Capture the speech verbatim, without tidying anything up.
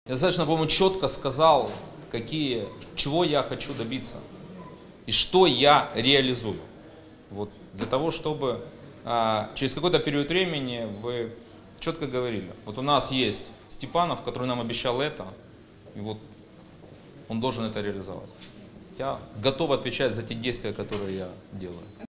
Я достаточно, по-моему, четко сказал, какие, чего я хочу добиться и что я реализую. Вот, для того, чтобы а, через какой-то период времени вы четко говорили, вот у нас есть Степанов, который нам обещал это, и вот он должен это реализовать. Я готов отвечать за те действия, которые я делаю.